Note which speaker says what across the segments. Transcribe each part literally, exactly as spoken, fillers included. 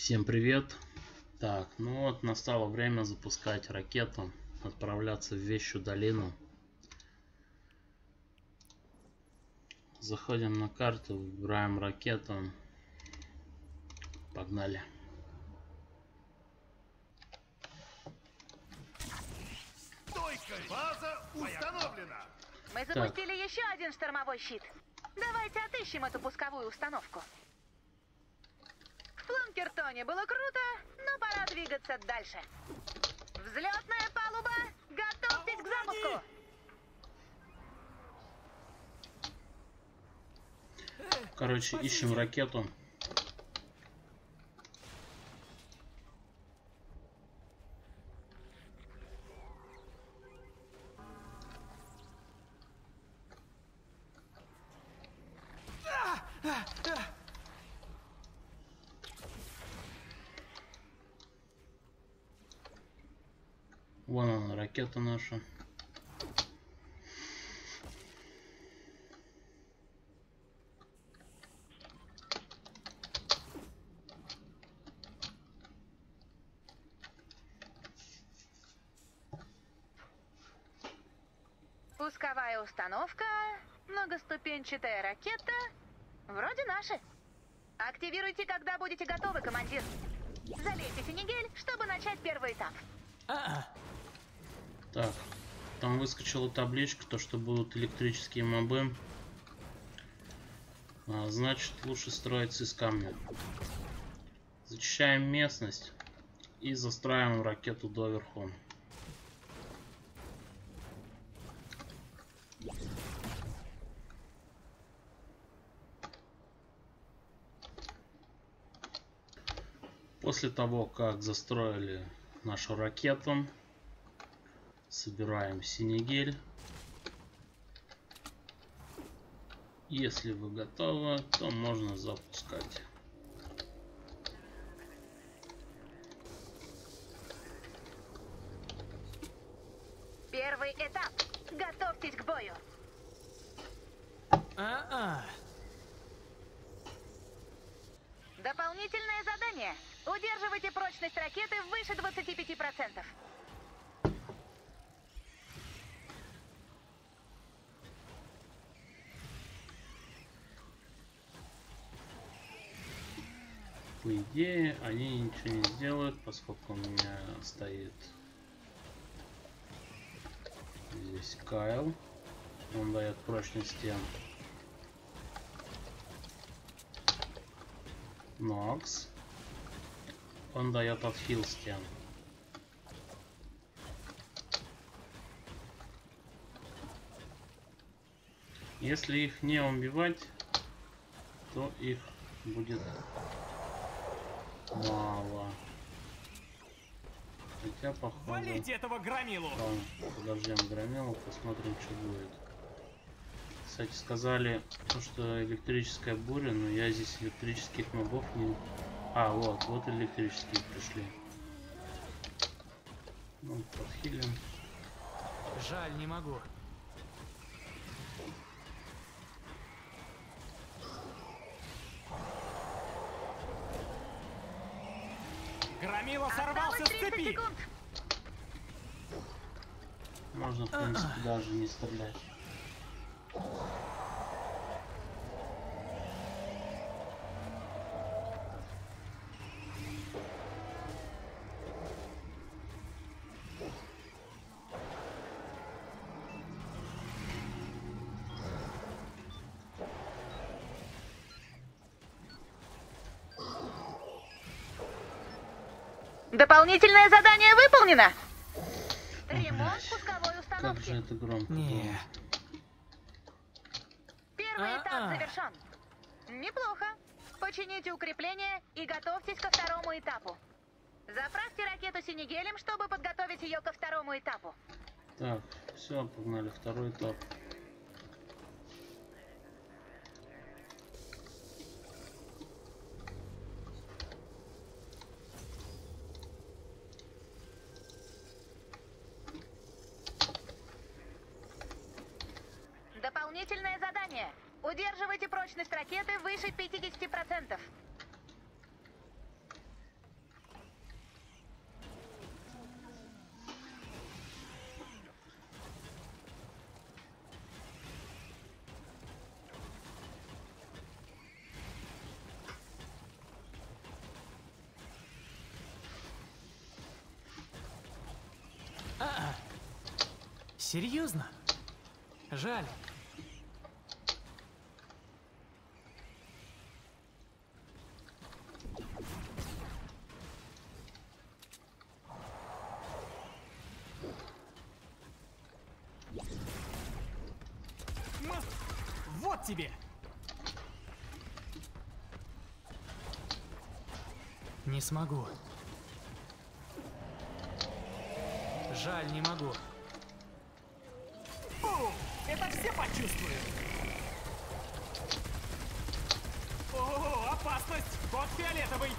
Speaker 1: Всем привет! Так, ну вот настало время запускать ракету, отправляться в Вещую долину. Заходим на карту, выбираем ракету. Погнали.
Speaker 2: Стойка! База установлена!
Speaker 3: Мы запустили так. еще один штормовой щит. Давайте отыщем эту пусковую установку. В Планкертоне было круто, но пора двигаться дальше. Взлетная палуба, готовьтесь к запуску.
Speaker 1: Короче, ищем ракету. Вон она, ракета наша.
Speaker 3: Пусковая установка, многоступенчатая ракета. Вроде наши. Активируйте, когда будете готовы, командир. Залейте Синегель, чтобы начать первый этап.
Speaker 1: Так, там выскочила табличка, то что будут электрические мобы. А, значит, лучше строиться из камня. Зачищаем местность и застраиваем ракету доверху. После того, как застроили нашу ракету, собираем Синегель. Если вы готовы, то можно запускать.
Speaker 3: Первый этап. Готовьтесь к бою.
Speaker 4: А-а.
Speaker 3: Дополнительное задание. Удерживайте прочность ракеты выше двадцати пяти процентов.
Speaker 1: По идее, они ничего не сделают, поскольку у меня стоит здесь Кайл. Он дает прочность стен. Нокс. Он дает отхил стен. Если их не убивать, то их будет мало. Хотя походу...
Speaker 4: Валите этого громилу!
Speaker 1: Ладно, подождем громилу, посмотрим, что будет. Кстати, сказали, что электрическая буря, но я здесь электрических мобов не... А, вот, вот электрические пришли. Ну, подхилим.
Speaker 4: Жаль, не могу. Громила сорвался с цепи!
Speaker 1: Можно, в принципе, даже не стрелять.
Speaker 3: Дополнительное задание выполнено.
Speaker 1: О,
Speaker 3: Ремонт пусковой установки.
Speaker 1: Как же это громко.
Speaker 4: Не.
Speaker 3: Первый
Speaker 4: А-а.
Speaker 3: этап завершен. Неплохо. Почините укрепление и готовьтесь ко второму этапу. Заправьте ракету Синегелем, чтобы подготовить ее ко второму этапу.
Speaker 1: Так, все, погнали, второй этап.
Speaker 3: Дополнительное задание. Удерживайте прочность ракеты выше пятидесяти процентов.
Speaker 4: Серьезно? Жаль. М- Вот тебе. Не смогу. Жаль, не могу. Фу, это все почувствуют. О, опасность! Кот фиолетовый!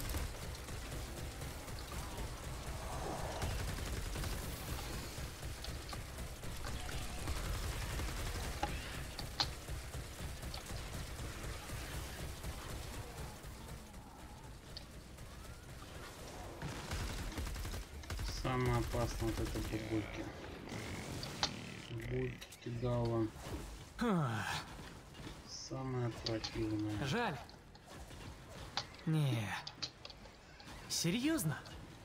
Speaker 1: Самое опасное вот это бабульки. Бульки дала. Самое противное.
Speaker 4: Жаль. Не. Серьезно?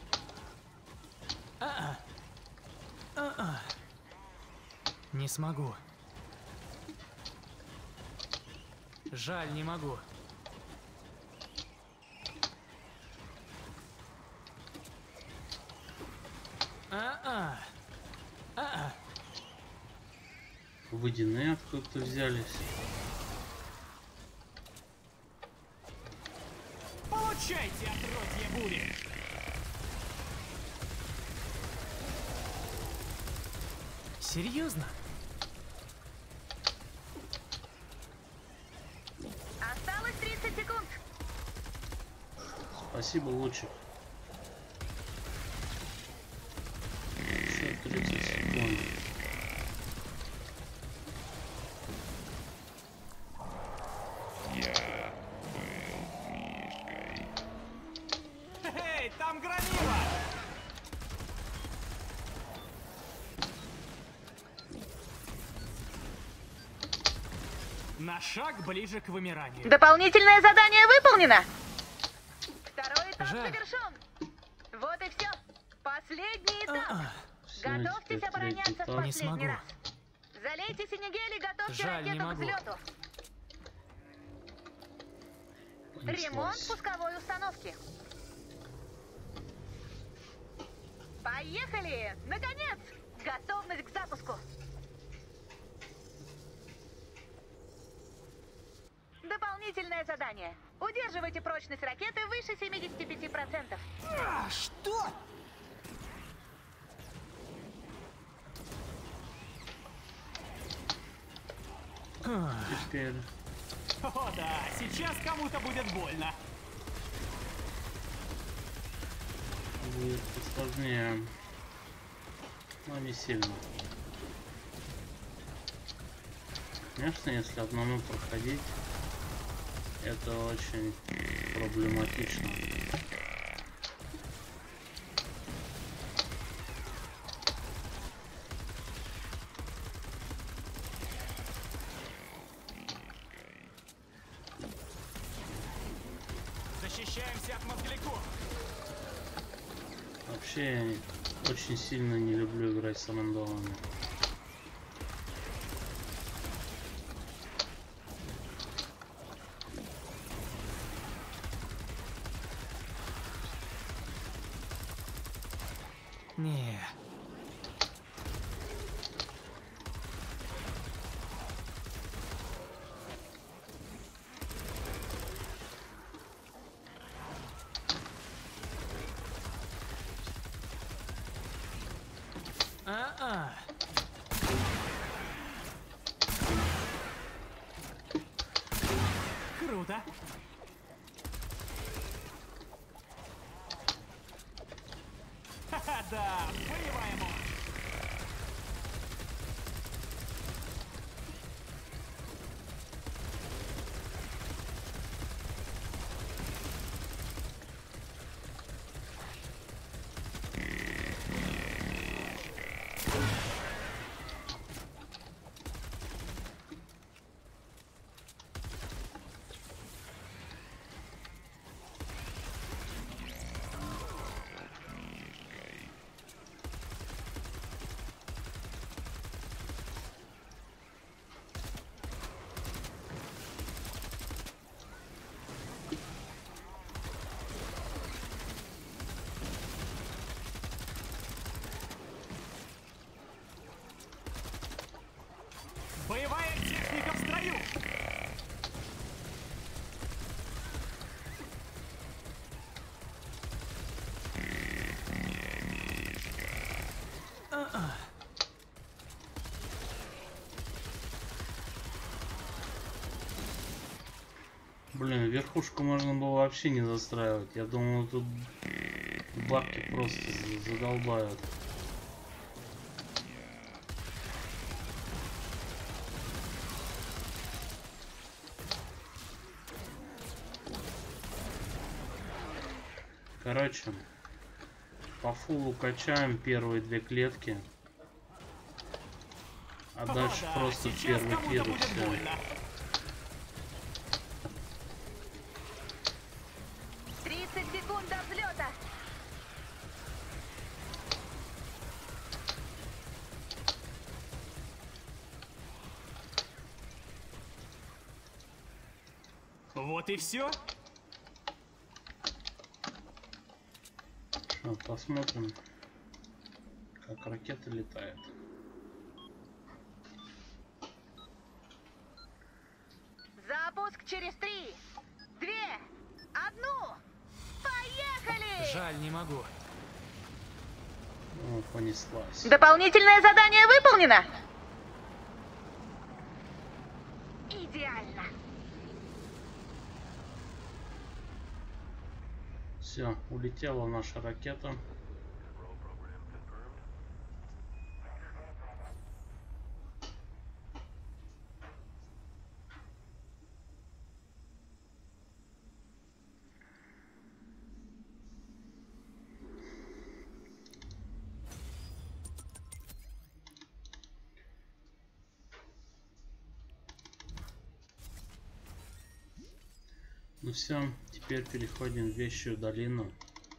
Speaker 4: А-а. А-а. Не смогу. Жаль, не могу. А-а. А-а.
Speaker 1: Водяные откуда-то взялись.
Speaker 4: Получайте, отродье бури! Серьезно?
Speaker 3: Осталось тридцать секунд.
Speaker 1: Спасибо, лучик. Еще тридцать секунд.
Speaker 4: Эй, там громила! На шаг ближе к вымиранию.
Speaker 3: Дополнительное задание выполнено. Второй этап
Speaker 4: Жаль.
Speaker 3: завершен. Вот и все. Последний этап.
Speaker 4: А-а.
Speaker 1: Всё,
Speaker 3: Готовьтесь
Speaker 1: теперь
Speaker 3: обороняться
Speaker 1: третий
Speaker 3: в
Speaker 1: этап.
Speaker 4: Не
Speaker 3: последний
Speaker 4: смогу.
Speaker 3: раз. Залейте синегель и готовьте
Speaker 4: Жаль, не
Speaker 3: ракету к
Speaker 4: могу.
Speaker 3: взлету.
Speaker 1: Понеслась.
Speaker 3: Ремонт пусковой установки. Поехали! Наконец! Готовность к запуску. Дополнительное задание. Удерживайте прочность ракеты выше семидесяти пяти процентов.
Speaker 4: А, что? А,
Speaker 1: Теперь
Speaker 4: О да, сейчас кому-то будет больно.
Speaker 1: будет посложнее. Но не сильно. Конечно, если одному проходить, это очень проблематично.
Speaker 4: Защищаемся от мозгляков.
Speaker 1: Вообще, я очень сильно не люблю играть с рандомами.
Speaker 4: Не. А-а. Круто. Ха-ха, да, боевая мощь.
Speaker 1: Блин, верхушку можно было вообще не застраивать. Я думал, тут бабки просто задолбают. Короче, по фулу качаем первые две клетки. А
Speaker 4: О,
Speaker 1: дальше
Speaker 4: да,
Speaker 1: просто
Speaker 4: сейчас
Speaker 1: первый
Speaker 4: кому-то
Speaker 1: пир и
Speaker 4: будет
Speaker 1: все.
Speaker 4: больно.
Speaker 3: тридцать секунд до взлета.
Speaker 4: Вот и все.
Speaker 1: Что, посмотрим, как ракета летает.
Speaker 3: Запуск через три, две, одну. Поехали!
Speaker 4: Жаль, не могу.
Speaker 1: О, понеслась.
Speaker 3: Дополнительное задание выполнено. Идеально.
Speaker 1: Все, улетела наша ракета. Ну все, теперь переходим в Вещую долину.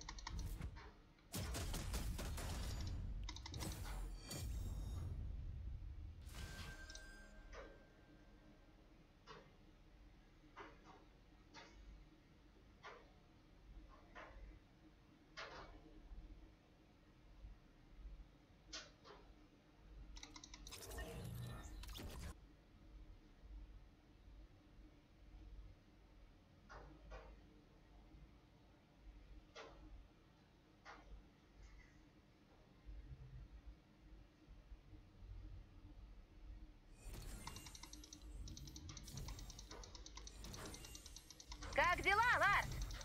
Speaker 3: Как дела, Ларс?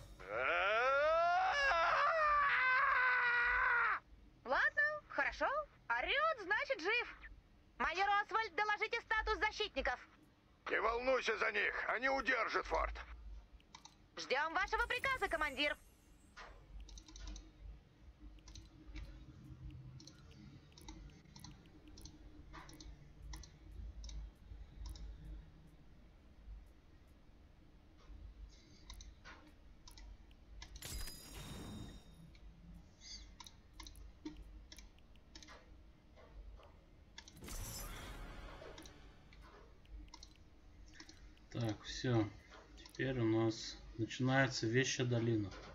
Speaker 3: Ладно, хорошо. Орёт, значит, жив. Майор Освальд, доложите статус защитников.
Speaker 2: Не волнуйся за них, они удержат форт.
Speaker 3: Ждем вашего приказа, командир.
Speaker 1: Так, все. Теперь у нас начинается Вещая долина.